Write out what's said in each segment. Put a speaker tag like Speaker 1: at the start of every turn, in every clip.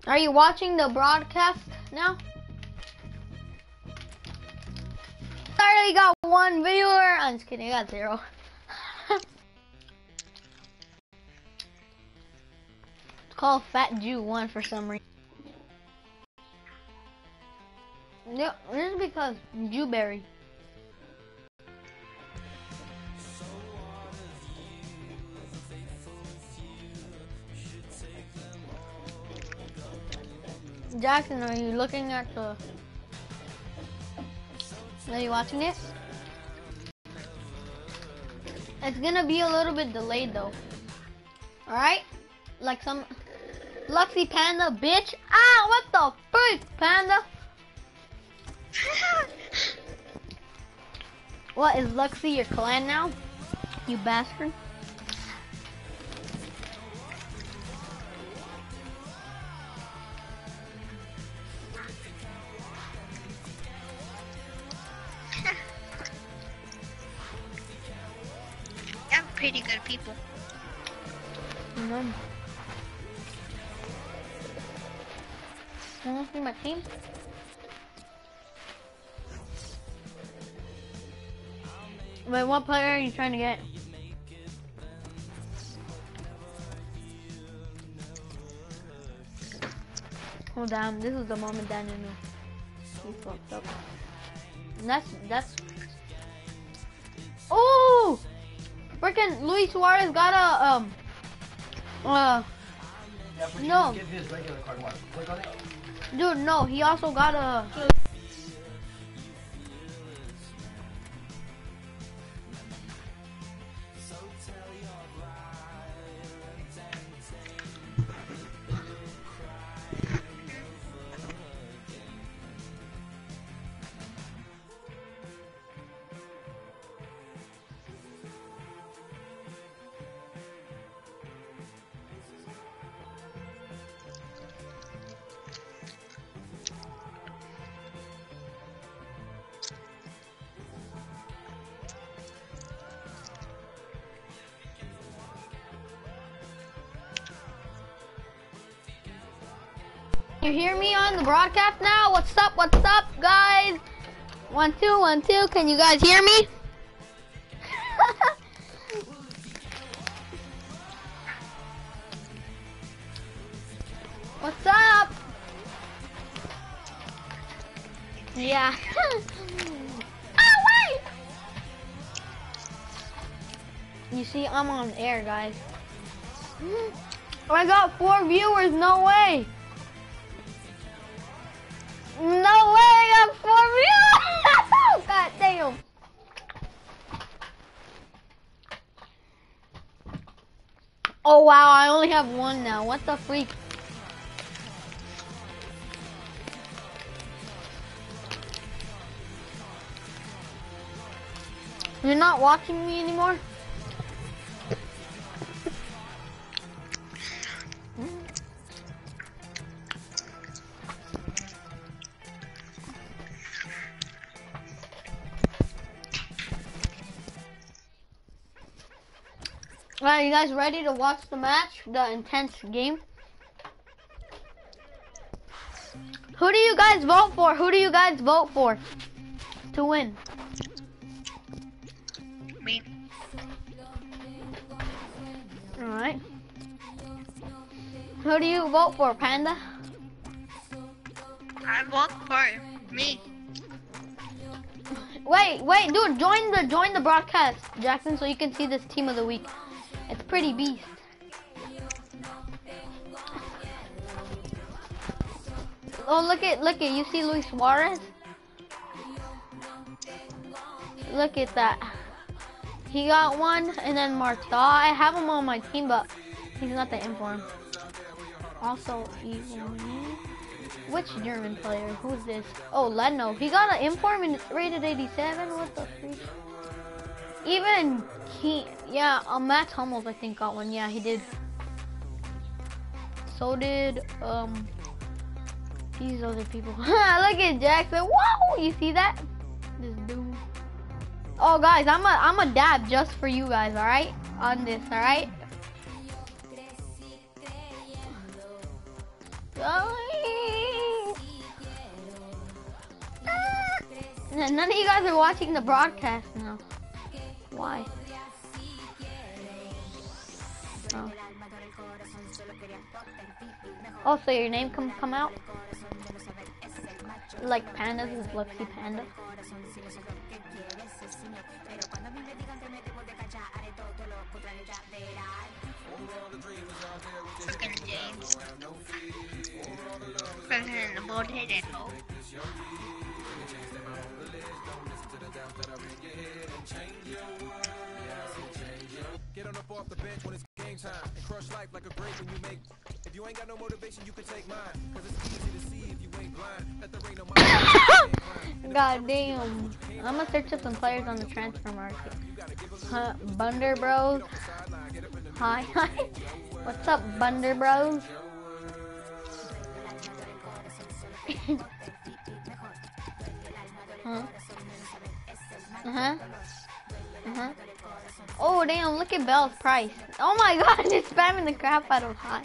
Speaker 1: Are you watching the broadcast now? I already got 1 viewer. I'm just kidding, I got 0. It's called Fat Jew 1 for some reason. Yeah, this is because Jewberry. Jackson, are you looking at the... Are you watching this? It's gonna be a little bit delayed though. Alright? Like some... Luxy Panda, bitch! Ah, what the freak, Panda? What, is Luxy your clan now? You bastard.
Speaker 2: They're pretty good people.
Speaker 1: Wanna see my team? Wait, what player are you trying to get? Oh damn, this is the moment Daniel knew. He fucked up. And that's... Oh! Freaking Luis Suarez got a,
Speaker 3: Yeah, but
Speaker 1: no.
Speaker 3: you can get his regular card. What? Click on it.
Speaker 1: Dude, no, he also got a... You hear me on the broadcast now? What's up, guys? 1 2 1 2. Can you guys hear me? What's up? Yeah. Oh wait! You see, I'm on air, guys. I got 4 viewers. No way. No way, I got 4 views! God damn. Oh wow, I only have 1 now. What the freak? You're not watching me anymore? Alright, you guys ready to watch the match? The intense game? Who do you guys vote for? Who do you guys vote for to win?
Speaker 2: Me.
Speaker 1: Alright. Who do you vote for, Panda?
Speaker 2: I vote for me.
Speaker 1: Wait, dude, join the broadcast, Jackson, so you can see this team of the week. It's pretty beast. Oh, look at, you see Luis Suarez? Look at that. He got 1, and then Marta. I have him on my team, but he's not the inform. Also, which German player? Who's this? Oh, Leno. He got an inform and it's rated 87. What the freak? Even Matt Hummels, I think, got 1. Yeah, he did. So did these other people. Look at Jackson. Whoa! You see that? This dude. Oh, guys, I'm a dab just for you guys. All right, on this. All right. None of you guys are watching the broadcast now. Why? Oh. Oh, so your name come out? Like Pandas is Luxy Panda.
Speaker 2: Fucking James. Fucking the bald headed hoe.
Speaker 4: Get on up off the bench when it's game time and crush life like a grape when you make. If you ain't got no motivation, you can take mine. Cause it's easy to see if you ain't blind. That there ain't no
Speaker 1: God damn. I'm gonna search up some players on the transfer market. Bunder Bros. Hi. What's up, Bunder Bros? Oh damn, look at Bell's price. Oh my god, they're spamming the crap out of hot.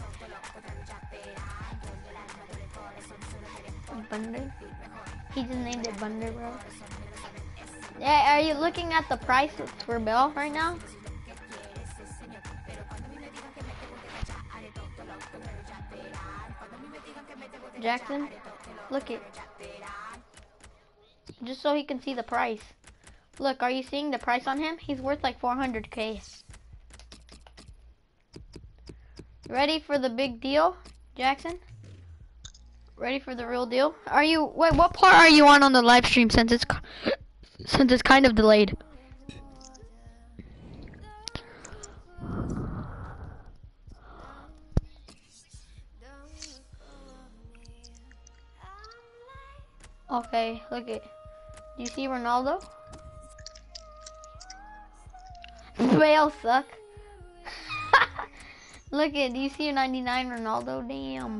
Speaker 1: Bunder? He just named it Bunder, bro. Yeah, are you looking at the price for Bell right now? Jackson, look it. Just so he can see the price. Look, are you seeing the price on him? He's worth like 400K. Ready for the big deal, Jackson? Ready for the real deal? Are you, wait, what part are you on the live stream since it's kind of delayed? Okay, look it. Do you see Ronaldo? Bale suck. Look it, do you see your 99 Ronaldo? Damn.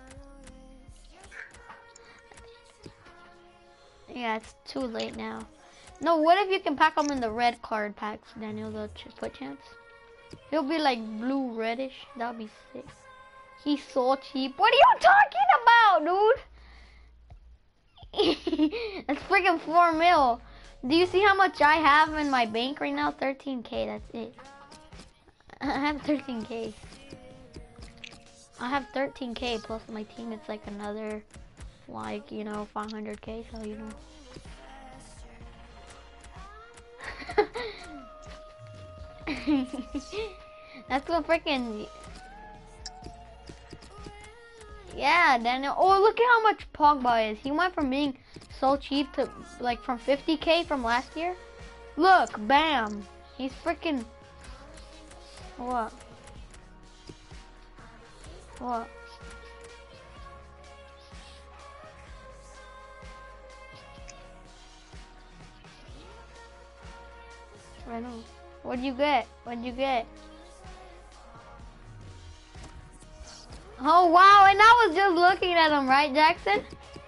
Speaker 1: Yeah, it's too late now. No, what if you can pack them in the red card packs, Daniel, the foot chance? He'll be like blue reddish. That'll be sick. He's so cheap. What are you talking about, dude? That's freaking 4 mil. Do you see how much I have in my bank right now? 13K, that's it. I have 13K. I have 13K plus my team, it's like another, like, you know, 500K, so you know. That's what freaking. Yeah, Daniel. Oh, look at how much Pogba is. He went from being so cheap to like from 50K from last year. Look, bam. He's freaking. What? What? I know. What'd you get? What'd you get? Oh wow, and I was just looking at him, right, Jackson?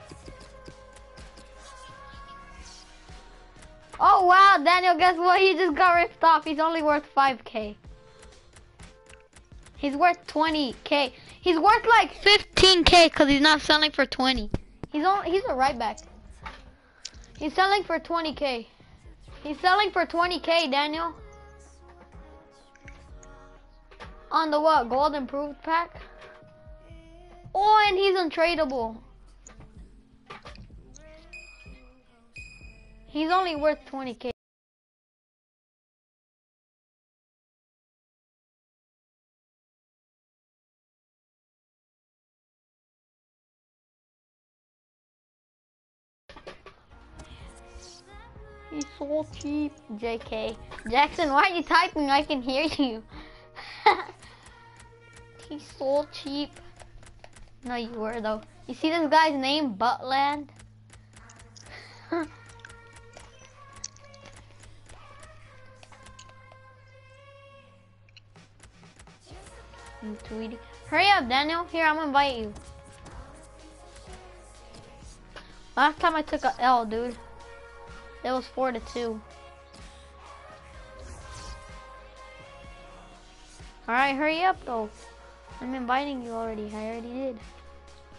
Speaker 1: Oh wow, Daniel, guess what? He just got ripped off. He's only worth 5K. He's worth 20K. He's worth like 15K because he's not selling for 20. He's a right back. He's selling for 20K. He's selling for 20K, Daniel. On the what? Gold improved pack? Oh, and he's untradeable. He's only worth 20K. He's so cheap. JK. Jackson, why are you typing? I can hear you. He's so cheap. No, you were though. You see this guy's name? Buttland? I'm tweeting. Hurry up, Daniel. Here, I'm gonna invite you. Last time I took a L, dude. It was 4-2. Alright, hurry up though. I'm inviting you already. I already did.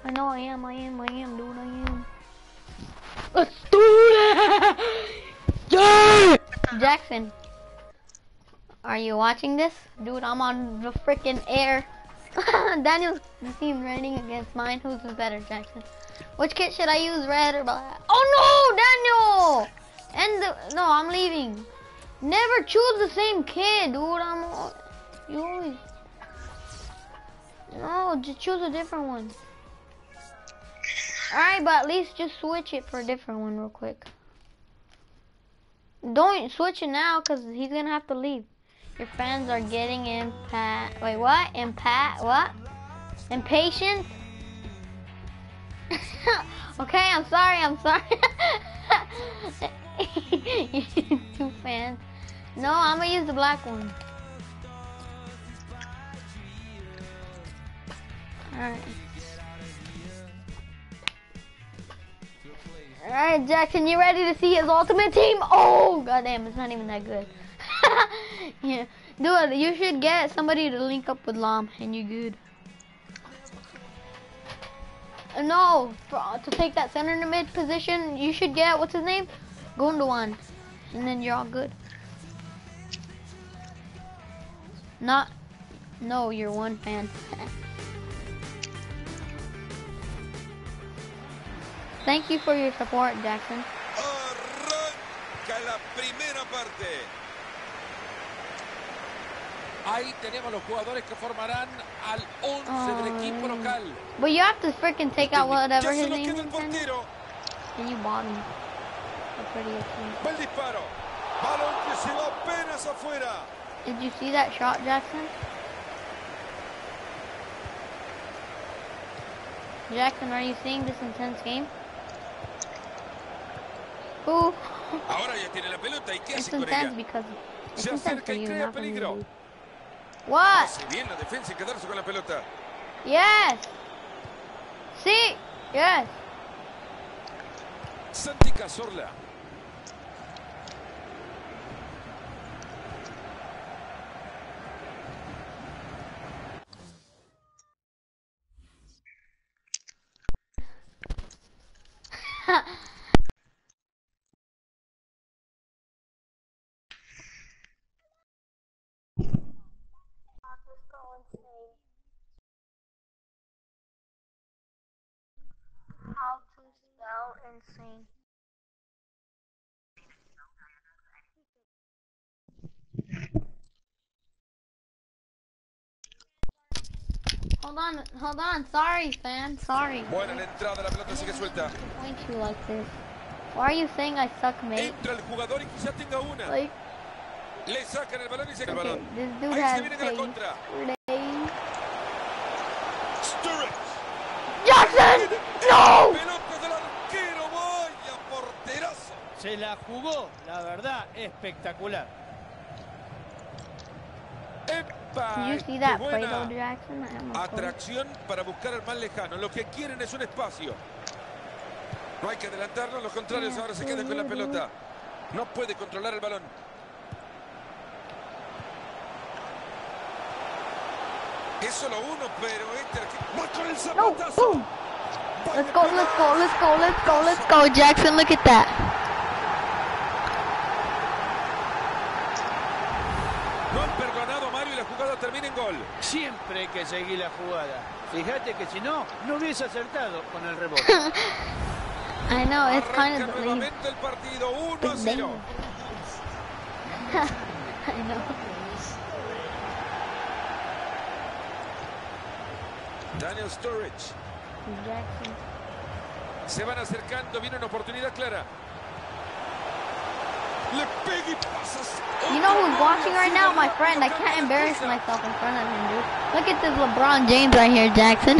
Speaker 1: I know I am, dude, I am. Let's do it! Yeah! Jackson, are you watching this? Dude, I'm on the freaking air. Daniel's team running against mine. Who's better, Jackson? Which kit should I use, red or black? Oh no, Daniel! No, I'm leaving. Never choose the same kid, dude. You always. No, just choose a different one. Alright, but at least just switch it for a different one real quick. Don't switch it now, because he's going to have to leave. Your fans are getting Wait, what? What? Impatient? Okay, I'm sorry. Two fans. No, I'm going to use the black one. Alright. Alright, Jackson, you ready to see his ultimate team? Oh, goddamn, it's not even that good. Yeah, dude, you should get somebody to link up with Lam, and you're good. No, to take that center in the mid position, you should get, what's his name? Gundogan, and then you're all good. No, you're one fan. Thank you for your support, Jackson.
Speaker 5: Arranca la primera parte. Ahí tenemos los jugadores que formarán al 11 del equipo local.
Speaker 1: But you have to freaking take out whatever his name is. And you bought him.
Speaker 5: Va el disparo. Balón que se va apenas afuera.
Speaker 1: Did you see that shot, Jackson? Jackson, are you seeing this intense game? Ooh.
Speaker 5: Ahora ya tiene la pelota y qué hace
Speaker 1: It's
Speaker 5: con
Speaker 1: intense
Speaker 5: ella.
Speaker 1: because it's
Speaker 5: Se
Speaker 1: intense
Speaker 5: acerca
Speaker 1: for
Speaker 5: y
Speaker 1: you,
Speaker 5: crea
Speaker 1: not for me.
Speaker 5: peligro.
Speaker 1: Dude. What?
Speaker 5: Hace bien la defensa y quedarse con la pelota.
Speaker 1: Yes. Sí. Yes.
Speaker 5: Santi Cazorla.
Speaker 1: How to spell insane. Hold on. Sorry, fam. Sorry.
Speaker 5: Buena la entrada, la pelota sigue suelta.
Speaker 1: Point you like this. Why are you saying I suck, mate?
Speaker 5: Entra el jugador y quizá tenga una.
Speaker 1: Like,
Speaker 5: Le sacan el balón y saca el
Speaker 1: okay,
Speaker 5: balón.
Speaker 1: this dude
Speaker 5: Ahí
Speaker 1: has
Speaker 5: se viene con la contra. Sturridge.
Speaker 1: Jackson! No!
Speaker 5: Pelota del arquero, vaya porterazo.
Speaker 6: Se la jugó, la verdad, espectacular.
Speaker 5: ¡Epa!
Speaker 1: Did you see
Speaker 5: ¡Qué
Speaker 1: that play
Speaker 5: buena!
Speaker 1: though, Jackson? I almost scored.
Speaker 5: Atracción para buscar al más lejano. Lo que quieren es un espacio. No hay que adelantarnos, los contrarios ahora se quedan con la pelota. No puede controlar el balón. Es solo uno, pero este va con el
Speaker 1: No,
Speaker 5: zapatazo.
Speaker 1: boom! Let's go, Jackson, look at that.
Speaker 5: No han perdonado a Mario y la jugada termina en gol.
Speaker 6: Siempre hay que seguir la jugada. Fíjate que si no, no hubiese acertado con el rebote.
Speaker 1: I know, it's kind
Speaker 5: Arranca
Speaker 1: of the lead.
Speaker 5: nuevamente el partido 1-0.
Speaker 1: I know.
Speaker 5: Daniel Sturridge.
Speaker 1: Jackson.
Speaker 5: Se van acercando, viene una oportunidad clara. Le pega y pasas.
Speaker 1: You know who's watching right now? My friend. I can't embarrass myself in front of him, dude. Look at this LeBron James right here, Jackson.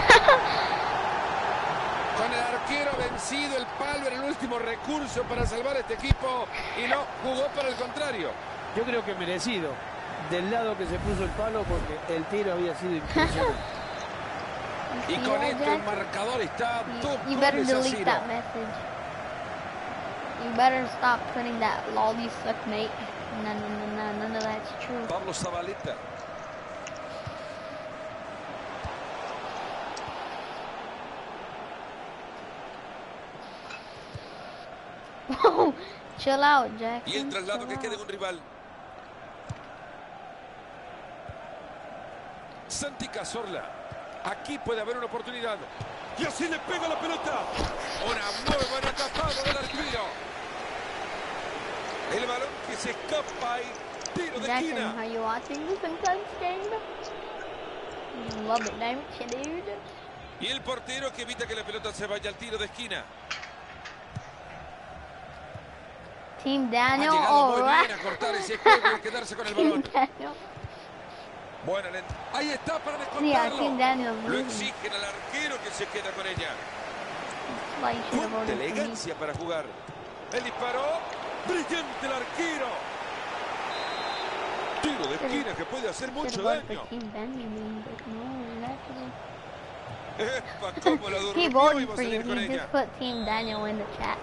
Speaker 5: Con el arquero vencido, el palo era el último recurso para salvar a este equipo y no jugó para el contrario.
Speaker 6: Yo creo que merecido. Del lado que se puso el palo porque el tiro había sido impresionante.
Speaker 5: Y con esto el marcador está
Speaker 1: You better delete that message. You better stop putting that lol you suck, mate. None of that's true.
Speaker 5: Pablo Zabaleta.
Speaker 1: No, chill out, Jackson.
Speaker 5: Y el traslado
Speaker 1: chill
Speaker 5: que queda en
Speaker 1: out.
Speaker 5: un rival. Santi Cazorla. Aquí puede haber una oportunidad. Y así le pega la pelota. Una muy buena tapada del arquero. El balón que se escapa y tiro de
Speaker 1: Jackson,
Speaker 5: esquina.
Speaker 1: are you watching this intense game? Love it, don't you, dude?
Speaker 5: Y el portero que evita que la pelota se vaya al tiro de esquina.
Speaker 1: Team
Speaker 5: Ha
Speaker 1: Daniel,
Speaker 5: llegado muy
Speaker 1: alright.
Speaker 5: bien a cortar ese juego y a quedarse con el
Speaker 1: Team
Speaker 5: balón.
Speaker 1: Daniel.
Speaker 5: Buena lenta. Ahí está para
Speaker 1: Yeah,
Speaker 5: descontarlo.
Speaker 1: Team Daniel.
Speaker 5: Lo exigen al arquero que se queda con ella.
Speaker 1: Why you should have
Speaker 5: Cuánta
Speaker 1: voted for me.
Speaker 5: elegancia para jugar. El disparo. Brillante el arquero. Tiro de esquina que puede hacer
Speaker 1: Should have
Speaker 5: mucho
Speaker 1: voted
Speaker 5: daño.
Speaker 1: for Team Benjamin, but no, naturally.
Speaker 5: Epa, cómo la
Speaker 1: He
Speaker 5: durmió y
Speaker 1: voted
Speaker 5: va a
Speaker 1: for you.
Speaker 5: salir con
Speaker 1: He
Speaker 5: ella.
Speaker 1: just put Team Daniel in the chat.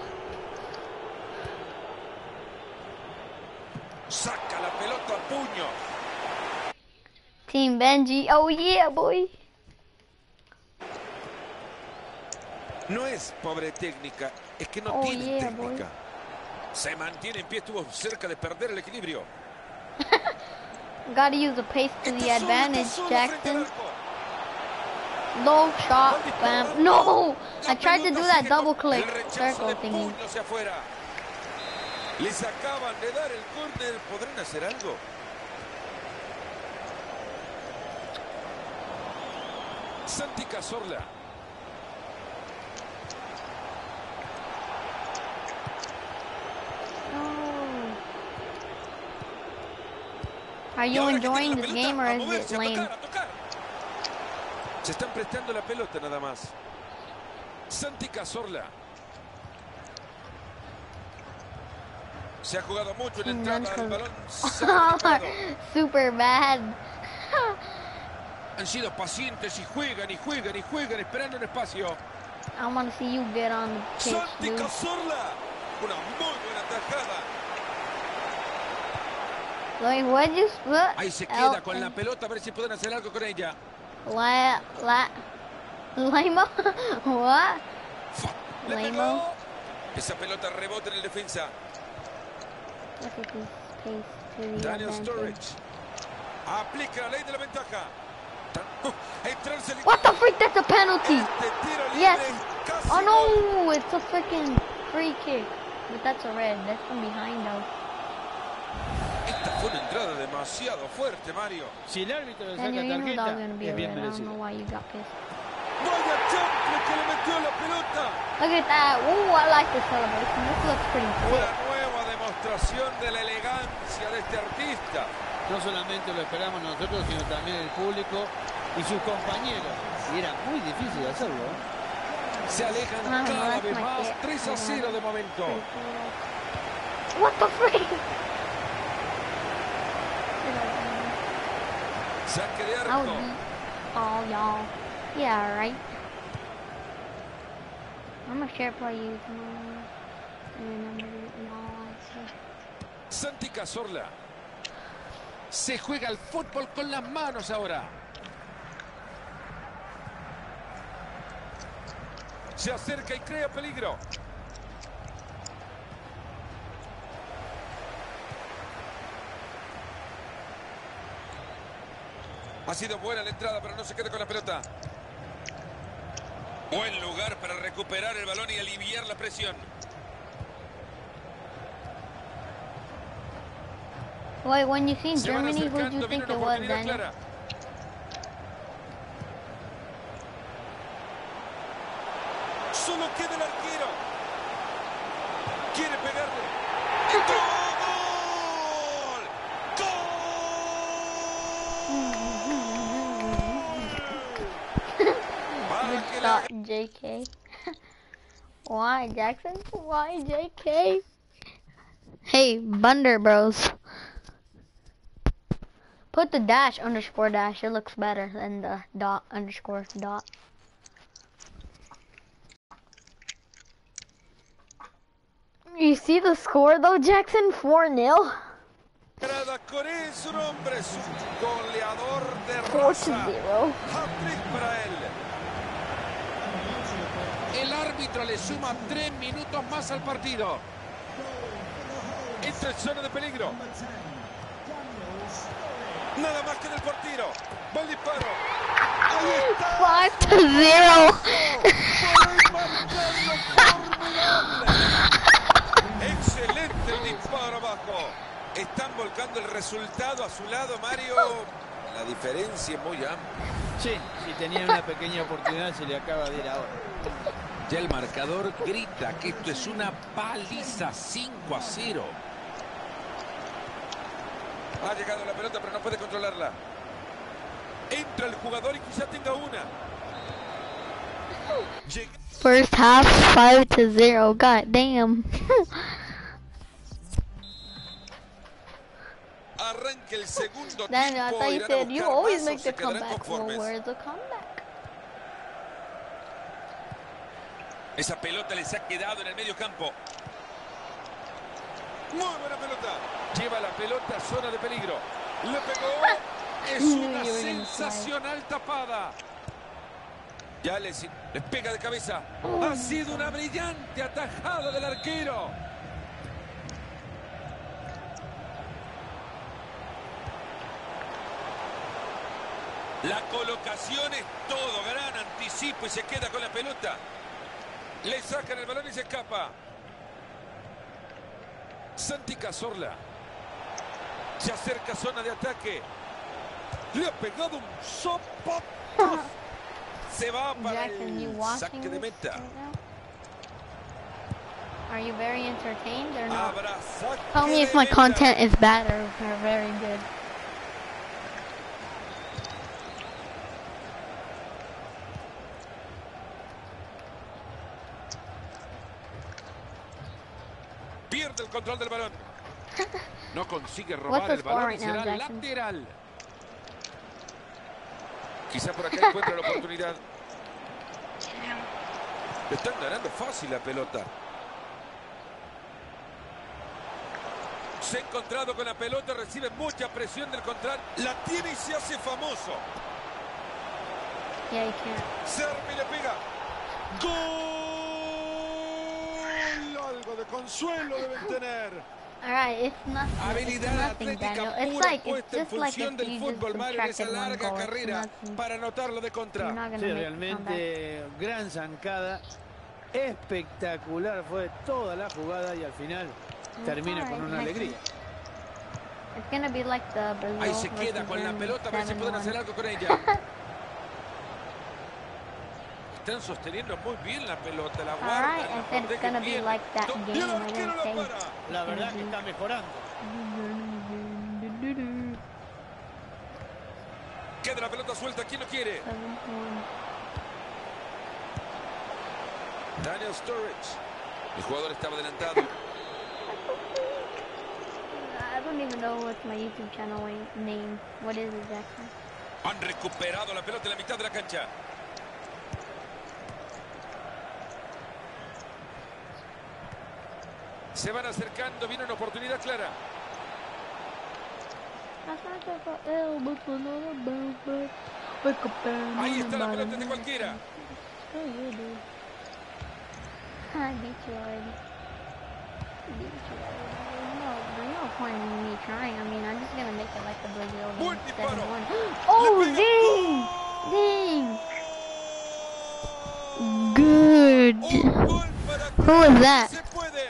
Speaker 5: Saca la pelota a puño.
Speaker 1: Team Benji, oh yeah, boy.
Speaker 5: No es pobre técnica, es que no
Speaker 1: Oh,
Speaker 5: tiene
Speaker 1: yeah,
Speaker 5: técnica. Se mantiene en pie, estuvo cerca de perder el equilibrio.
Speaker 1: Gotta use the pace to the
Speaker 5: Está
Speaker 1: advantage,
Speaker 5: solo frente al
Speaker 1: Jackson.
Speaker 5: arco.
Speaker 1: Low shot, bam. No!
Speaker 5: La
Speaker 1: I tried to do
Speaker 5: pelota
Speaker 1: that
Speaker 5: sigue
Speaker 1: double
Speaker 5: con
Speaker 1: click
Speaker 5: el rechazo
Speaker 1: circle
Speaker 5: de
Speaker 1: thingy.
Speaker 5: puño hacia afuera. Les acaban de dar el córner. ¿Podrán hacer algo? Santi Cazorla.
Speaker 1: Are
Speaker 5: Y
Speaker 1: you
Speaker 5: ahora que tiene
Speaker 1: enjoying
Speaker 5: la
Speaker 1: this
Speaker 5: pelota,
Speaker 1: game or
Speaker 5: a
Speaker 1: is
Speaker 5: moverse,
Speaker 1: it
Speaker 5: a
Speaker 1: lame?
Speaker 5: tocar, a tocar. Se están prestando la pelota nada más. Santi Cazorla. Se ha jugado mucho en la entrada del balón. Sale disparado.
Speaker 1: Super bad.
Speaker 5: Han sido pacientes y juegan y juegan y juegan esperando un espacio.
Speaker 1: I want to see you get on the pitch,
Speaker 5: Santi
Speaker 1: dude.
Speaker 5: Cazorla. Una muy buena tajada.
Speaker 1: Like, what you split?
Speaker 5: Ahí se queda con la pelota a ver si pueden hacer algo con ella.
Speaker 1: Limo? What?
Speaker 5: Le
Speaker 1: Lamo.
Speaker 5: pegó. Esa pelota rebota en el defensa.
Speaker 1: Look at this pace to the
Speaker 5: Daniel
Speaker 1: advantage.
Speaker 5: Sturridge. Aplica la ley de la ventaja. Entrarse el...
Speaker 1: What the freak? That's a penalty.
Speaker 5: Este tiro libre
Speaker 1: Yes.
Speaker 5: casi
Speaker 1: Oh
Speaker 5: gol.
Speaker 1: no, it's a freaking free kick. But that's a red. That's from behind though.
Speaker 5: Esta fue una entrada demasiado fuerte, Mario.
Speaker 6: Si el árbitro le
Speaker 1: Daniel,
Speaker 6: saca
Speaker 1: you knew that was
Speaker 6: tarjeta,
Speaker 1: gonna be a
Speaker 6: es bien
Speaker 1: red. I don't know
Speaker 6: merecido.
Speaker 1: why you got pissed.
Speaker 5: Vaya chample que le metió la pelota.
Speaker 1: Look at that. Ooh, I like this celebration. This looks pretty
Speaker 5: Una
Speaker 1: cool.
Speaker 5: nueva demostración de la elegancia de este artista.
Speaker 6: No solamente lo esperamos nosotros, sino también el público y sus compañeros. Y era muy difícil hacerlo, ¿eh?
Speaker 5: Se alejan
Speaker 1: Ah, no,
Speaker 5: cada
Speaker 1: that's
Speaker 5: vez
Speaker 1: my
Speaker 5: más.
Speaker 1: kid.
Speaker 5: 3-0 de momento.
Speaker 1: What the freak?
Speaker 5: Saque de
Speaker 1: I would
Speaker 5: arco.
Speaker 1: beat all y'all. Yeah, right. I'm gonna share play you tomorrow. And remember y'all I say.
Speaker 5: Santi Cazorla. Se juega el fútbol con las manos ahora. Se acerca y crea peligro. Ha sido buena la entrada, pero no se queda con la pelota. Buen lugar para recuperar el balón y aliviar la presión.
Speaker 1: Wait, when you seen
Speaker 5: Se van
Speaker 1: Germany, who do
Speaker 5: acercando,
Speaker 1: you
Speaker 5: viene
Speaker 1: think
Speaker 5: una
Speaker 1: it was,
Speaker 5: oportunidad
Speaker 1: Daniel?
Speaker 5: clara. Solo queda el arquero. Quiere pegarle. ¡Entró! ¡Gol! ¡Gol! Para
Speaker 1: Good
Speaker 5: que la-
Speaker 1: shot, JK. Why, Jackson? Why, JK? Hey, Bunder Bros. Put the dash underscore dash. It looks better than the dot underscore dot. You see the score though, Jackson? 4-0.
Speaker 5: Entrada con él, su nombre es un goleador de
Speaker 1: 4-0.
Speaker 5: raza. Hat-trick para él. El árbitro árbitro le suma 3 minutos más al partido. Entra en zona de peligro. Nada más que del portero. Va el disparo.
Speaker 1: 5-0.
Speaker 5: Excelente el disparo abajo. Están volcando el resultado a su lado, Mario. La diferencia es muy amplia.
Speaker 6: Sí, si tenía una pequeña oportunidad se le acaba de ir ahora.
Speaker 5: Ya el marcador grita que esto es una paliza, 5-0. Ha llegado la pelota, pero no puede controlarla. Entra el jugador y quizá tenga una.
Speaker 1: First half 5-0. God damn.
Speaker 5: Arranca el segundo
Speaker 1: Daniel, I
Speaker 5: tiempo.
Speaker 1: thought you
Speaker 5: Irán a
Speaker 1: said you
Speaker 5: buscar
Speaker 1: always
Speaker 5: más o
Speaker 1: make
Speaker 5: se
Speaker 1: the
Speaker 5: quedarán
Speaker 1: comeback. Well,
Speaker 5: conformes.
Speaker 1: where's the comeback?
Speaker 5: Esa pelota les ha quedado en el medio campo. Muy buena pelota. Lleva la pelota a zona de peligro. Le pegó. Es una sensacional tapada. Ya les pega de cabeza. Ha sido una brillante atajada del arquero. La colocación es todo. Gran anticipo y se queda con la pelota. Le sacan el balón y se escapa. Santi Cazorla. Se acerca a zona de ataque. Le ha pegado un sopo. Se va para
Speaker 1: Jackson, you
Speaker 5: el
Speaker 1: watching
Speaker 5: saque de
Speaker 1: this
Speaker 5: meta.
Speaker 1: right now? Are you very entertained or not?
Speaker 5: Habrá saque
Speaker 1: Tell me
Speaker 5: de
Speaker 1: if my
Speaker 5: meta.
Speaker 1: content is bad or very good.
Speaker 5: Pierde el control del balón. No consigue
Speaker 1: What's
Speaker 5: robar
Speaker 1: the
Speaker 5: el
Speaker 1: score
Speaker 5: balón y
Speaker 1: right now,
Speaker 5: será
Speaker 1: Jackson?
Speaker 5: lateral. Quizá por acá encuentra la oportunidad. Le están ganando fácil la pelota. Se ha encontrado con la pelota, recibe mucha presión del contrario. La tiene y se hace famoso.
Speaker 1: Yeah, you can't.
Speaker 5: Servi le pega. ¡Gol! Algo de consuelo deben tener.
Speaker 1: Alright, it's nothing.
Speaker 5: Habilidad
Speaker 1: It's nothing,
Speaker 5: atlética
Speaker 1: Daniel. It's
Speaker 5: pura
Speaker 1: like it's
Speaker 5: puesta en
Speaker 1: just like
Speaker 5: función
Speaker 1: if
Speaker 5: del
Speaker 1: you just
Speaker 5: fútbol, Mario, en esa
Speaker 1: subtracted one
Speaker 5: larga
Speaker 1: goal. It's
Speaker 5: carrera
Speaker 1: nothing.
Speaker 5: para anotarlo de
Speaker 1: You're
Speaker 5: contra.
Speaker 1: not gonna
Speaker 6: Sí,
Speaker 1: make the
Speaker 6: realmente gran zancada. Espectacular fue toda la jugada y al final termina con una alegría.
Speaker 1: comeback. It's gonna be like the Brazil
Speaker 5: Ahí se queda
Speaker 1: versus
Speaker 5: con la
Speaker 1: Germany
Speaker 5: pelota, a ver si pueden
Speaker 1: 7-1.
Speaker 5: hacer algo con ella. Están sosteniendo muy bien la pelota, la guardan,
Speaker 1: Alright,
Speaker 5: la
Speaker 1: I said it's
Speaker 5: protegen
Speaker 1: gonna be
Speaker 5: bien.
Speaker 1: like that
Speaker 5: Y
Speaker 1: game.
Speaker 5: el
Speaker 1: I
Speaker 5: arquero
Speaker 1: didn't
Speaker 5: la
Speaker 1: say
Speaker 5: para.
Speaker 6: La verdad que está mejorando.
Speaker 5: Queda la pelota suelta, ¿quién lo quiere?
Speaker 1: 7-1.
Speaker 5: Daniel Sturridge. El jugador estaba adelantado.
Speaker 1: I don't even know what's my YouTube channel name. What is it, Jackson?
Speaker 5: Han recuperado la pelota en la mitad de la cancha. Se van acercando, viene una oportunidad clara. Ahí está la pelota de cualquiera.
Speaker 1: I beat you already. No, there's no point in me trying. I mean, I'm just gonna make it like the Brazil game.
Speaker 5: Buen disparo.
Speaker 1: 7-1.
Speaker 5: Le
Speaker 1: Oh,
Speaker 5: pega.
Speaker 1: dang! Dang! Good.
Speaker 5: Un gol para
Speaker 1: Who was
Speaker 5: que
Speaker 1: that?
Speaker 5: se puede.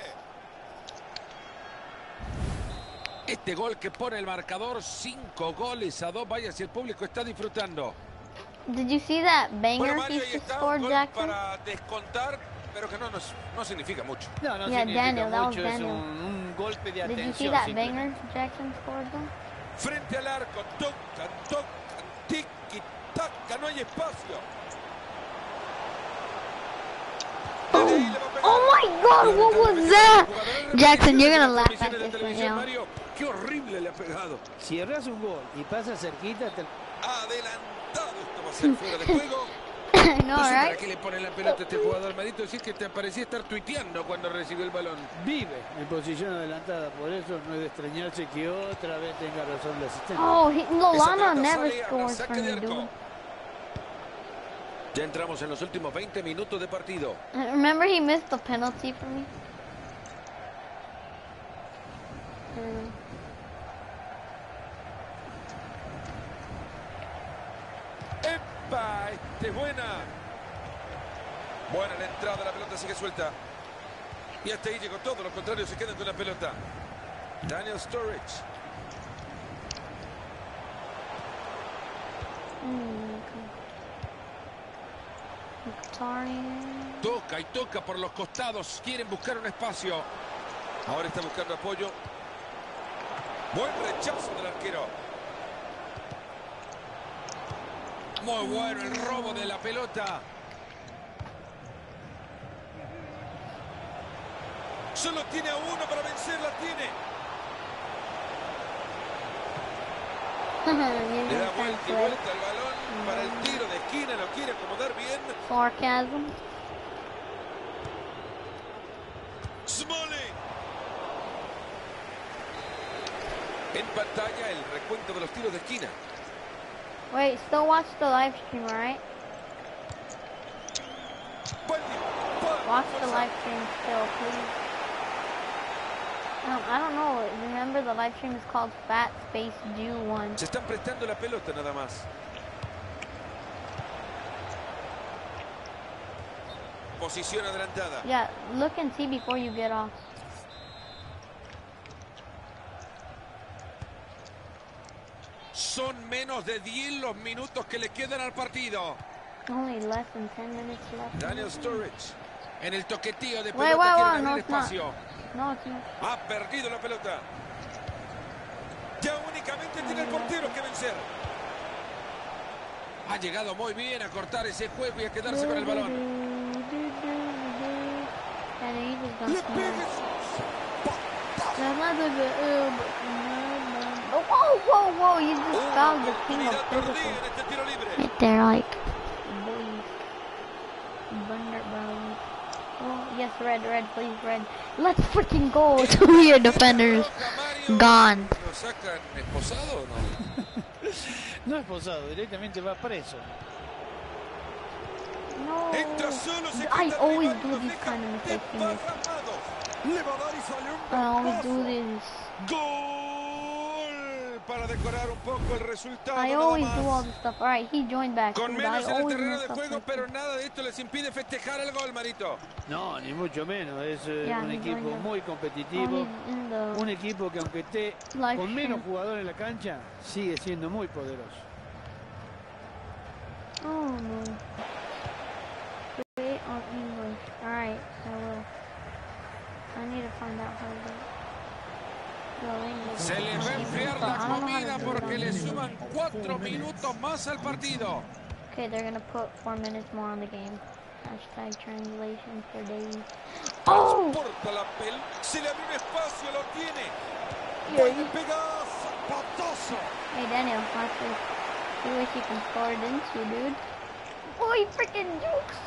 Speaker 5: Este gol que pone el marcador 5-2. Vaya si el público está disfrutando.
Speaker 1: Did you see that
Speaker 5: Bueno,
Speaker 1: banger
Speaker 5: Mario,
Speaker 1: he
Speaker 5: ahí
Speaker 1: just
Speaker 5: está
Speaker 1: scored,
Speaker 5: un gol
Speaker 1: Jackson?
Speaker 5: para descontar, pero que no significa mucho.
Speaker 6: No, no
Speaker 1: Yeah,
Speaker 6: significa
Speaker 1: Daniel, that was
Speaker 6: mucho, es
Speaker 1: Daniel.
Speaker 6: un golpe de
Speaker 1: Did you see
Speaker 6: atención.
Speaker 1: that
Speaker 6: simplemente.
Speaker 1: banger Jackson scored though?
Speaker 5: Frente al arco, tocan, tiki, taca, no hay espacio. Desde ahí le va a pegar.
Speaker 1: Oh my God, what was that? Jackson, you're gonna laugh at this right now.
Speaker 5: Mario, qué horrible le ha pegado.
Speaker 6: Si erras un gol y pasa cerquita, te...
Speaker 5: Adelantado, esto va a ser fuera de juego.
Speaker 1: I know,
Speaker 5: No sé para
Speaker 1: right?
Speaker 5: qué le pone la pelota a este jugador. Madito, decir que te parecía estar tuiteando cuando recibió el balón.
Speaker 6: vive en posición adelantada. Por eso no es de extrañarse que otra vez tenga razón el asistente.
Speaker 1: Oh,
Speaker 5: Esa
Speaker 1: Lolana
Speaker 5: pelota
Speaker 1: never
Speaker 5: sale a
Speaker 1: scores
Speaker 5: saque
Speaker 1: for
Speaker 5: de
Speaker 1: me,
Speaker 5: arco.
Speaker 1: dude.
Speaker 5: Ya entramos en los últimos 20 minutos de partido.
Speaker 1: Remember he missed the penalty for me?
Speaker 5: ¡Epa! ¡Este es buena! Buena la entrada, la pelota sigue suelta. Y hasta ahí llegó todo, los contrarios se quedan con la pelota. Daniel Sturridge. Toca y toca por los costados. Quieren buscar un espacio. Ahora está buscando apoyo. Buen rechazo del arquero. Muy bueno el robo de la pelota. Solo tiene a uno para vencer, la tiene. Le da vuelta y vuelta el balón para el tiro de esquina, lo quiere acomodar bien.
Speaker 1: Sarcasm.
Speaker 5: Smalling. En pantalla el recuento de los tiros de esquina.
Speaker 1: Wait, still watch the live stream, alright? Watch the live stream still, please. I don't know. Remember, the live stream is called Fat Space Jew 1.
Speaker 5: Se están prestando la pelota nada más. Posición adelantada.
Speaker 1: Yeah, look and see before you get off.
Speaker 5: Son menos de 10 los minutos que le quedan al partido.
Speaker 1: Only less than 10 minutes left.
Speaker 5: Daniel Sturridge en el toquetío de
Speaker 1: Wait,
Speaker 5: pelota quiere
Speaker 1: no,
Speaker 5: abrir
Speaker 1: it's not.
Speaker 5: espacio.
Speaker 1: No, it's not.
Speaker 5: Ha perdido la pelota. Ya únicamente tiene el portero que vencer. Ha llegado muy bien a cortar ese juego y a quedarse con el balón.
Speaker 1: And he was gonna
Speaker 5: Le
Speaker 1: smash.
Speaker 5: pega.
Speaker 1: Whoa, whoa, whoa, you just fouled the king of
Speaker 5: Oportunidad perdida
Speaker 1: physical.
Speaker 5: en este tiro libre.
Speaker 1: Right there, like, boys. Bunderbone. Oh, yes, red, please, red. Let's freaking go. Two your defenders gone.
Speaker 5: ¿Lo sacan esposado o no?
Speaker 6: No es posado, directamente va preso.
Speaker 1: No.
Speaker 5: Entra solo, se
Speaker 1: I
Speaker 5: quita
Speaker 1: always
Speaker 5: arriba y
Speaker 1: do
Speaker 5: lo
Speaker 1: these
Speaker 5: deja
Speaker 1: kind of mistakes in this.
Speaker 5: desparramado. Le va a dar y sale un
Speaker 1: I always
Speaker 5: bombazo.
Speaker 1: do this.
Speaker 5: Gol para decorar un poco el resultado.
Speaker 1: I
Speaker 5: nada
Speaker 1: always
Speaker 5: más.
Speaker 1: do all this stuff. Alright, he joined back.
Speaker 5: Con
Speaker 1: Dude, I
Speaker 5: menos en el
Speaker 1: always
Speaker 5: terreno
Speaker 1: mess
Speaker 5: de
Speaker 1: up
Speaker 5: juego,
Speaker 1: like
Speaker 5: pero
Speaker 1: this.
Speaker 5: nada de esto les impide festejar el gol, Marito.
Speaker 6: No, ni mucho menos. Es
Speaker 1: Yeah,
Speaker 6: un
Speaker 1: he's
Speaker 6: equipo
Speaker 1: doing that.
Speaker 6: muy
Speaker 1: Oh,
Speaker 6: competitivo.
Speaker 1: he's in the
Speaker 6: Un equipo que aunque esté
Speaker 1: live
Speaker 6: con menos
Speaker 1: stream.
Speaker 6: jugadores en la cancha, sigue siendo muy poderoso.
Speaker 1: Oh no. Create on English. Alright, I will. I need to find out how to do it. Well, English.
Speaker 5: Se les va a enfriar la
Speaker 1: I don't know how to
Speaker 5: comida
Speaker 1: do it
Speaker 5: porque
Speaker 1: on
Speaker 5: le
Speaker 1: English.
Speaker 5: suman 4 minutos más al partido.
Speaker 1: Okay, they're gonna put 4 minutes more on the game. Hashtag translation for days. Oh!
Speaker 5: Transporta la pelota. Se le abre un espacio, lo tiene.
Speaker 1: Yeah,
Speaker 5: Puede pegar zapatazo.
Speaker 1: Hey Daniel, watch this. See what you can score it into, dude. Oh, he freaking jukes!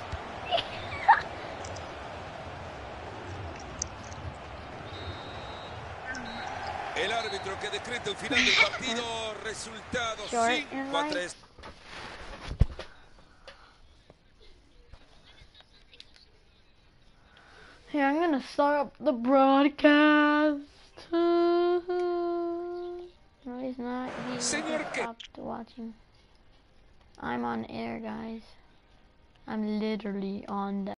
Speaker 5: El árbitro que decreta el final del partido. Resultado
Speaker 1: Short
Speaker 5: 5-3.
Speaker 1: Here, I'm gonna start up the broadcast. No, he's not. He
Speaker 5: Señor, ¿qué?
Speaker 1: stopped watching. I'm on air, guys. I'm literally on the